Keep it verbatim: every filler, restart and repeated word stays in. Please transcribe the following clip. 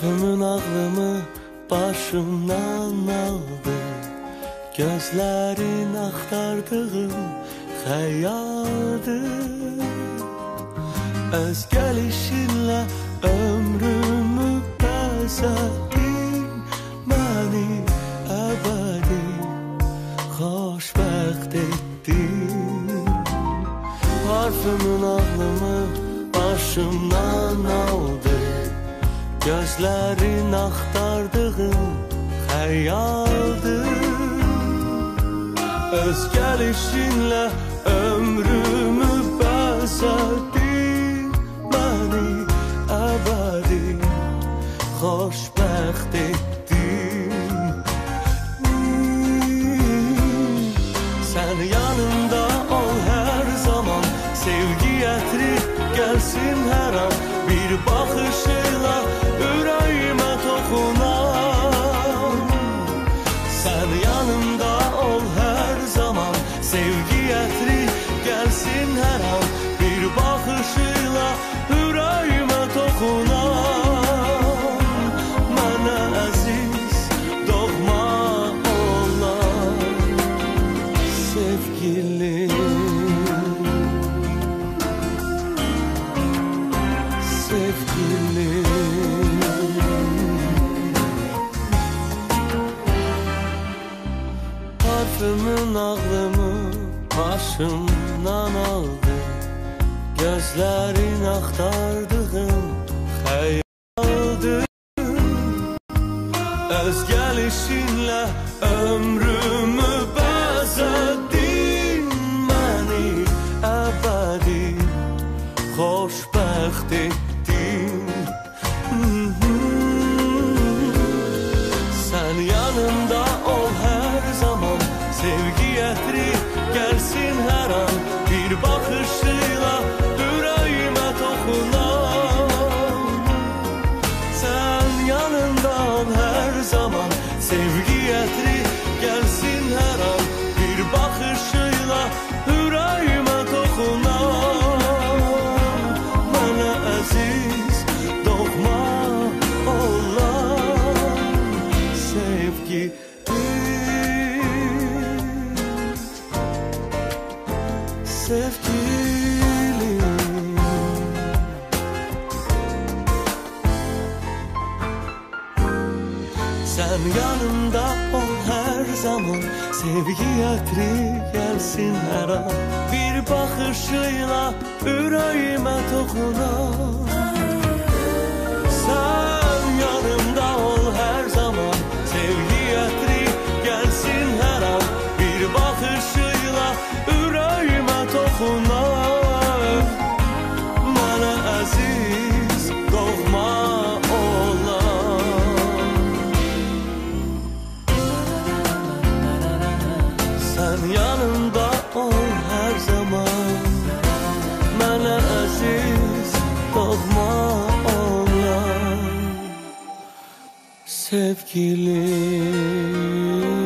Parfümün ağlımı başımdan aldı. Gözlerin aktardığım hayaldı. Öz gelişinle ömrümü bezedin. Beni ebedi xoşbəxt ettin. Parfümün ağlımı başımdan aldı. Gözlerin aktardığım hayaldı. Öz gelişinle ömrümü bezedin. Beni ebedi xoşbəxt ettin. Sen yanımda ol her zaman. Sevgi ətri gelsin her an. Bir bakışıyla yüreğime dokunan. Sen yanımda ol her zaman. Sevgi ətri gelsin her an. Bir bakışıyla yüreğime dokunan. Mənə əziz doğma olan sevgilim. Parfümün ağlımı başımdan aldı. Gözlerin aktardığım hayaldı. Öz gelişinle ömrümü bezedin. Beni ebedi xoşbəxt ettin. Sen yanımda ol her zaman. Sevgi ətri gelsin her an. Bir bakışıyla yüreğime dokunan. Sen yanımda ol her zaman. Sevgi ətri gelsin her an. Bir bakışıyla yüreğime dokunan. Bana aziz doğma olan sevgi. Sevgilim, sen yanımda ol her zaman. Sevgi ətri gelsin her an. Bir bakışıyla yüreğime dokunan. Sen yanımda ol her zaman. Sevgi ətri gelsin her an. Bir bakışıyla yüreğime dokunan. Bana aziz doğma olan. Sen yanımda ol her zaman. Bana aziz doğma olan sevgilim.